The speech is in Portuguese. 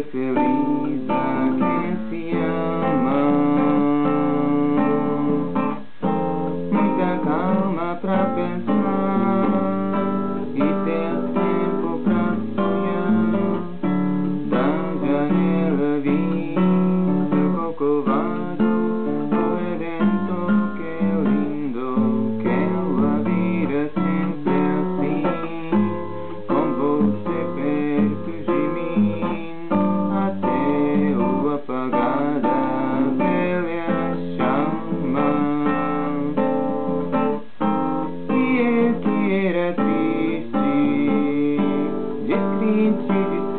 ser feliz a quem se ama. Muita calma pra pensar e ter tempo pra sonhar. Da janela vi o Corcovado, o Redentor, que lindo, que a vida sempre assim, com você perto de mim, até o apagar da velha chama. E é que era triste, descrente de